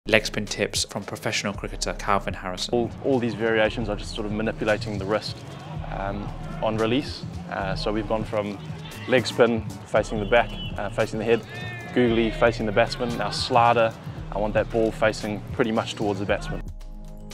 Leg spin tips from professional cricketer Calvin Harrison. All these variations are just sort of manipulating the wrist on release. So we've gone from leg spin facing the back, facing the head, googly facing the batsman. Now slider, I want that ball facing pretty much towards the batsman.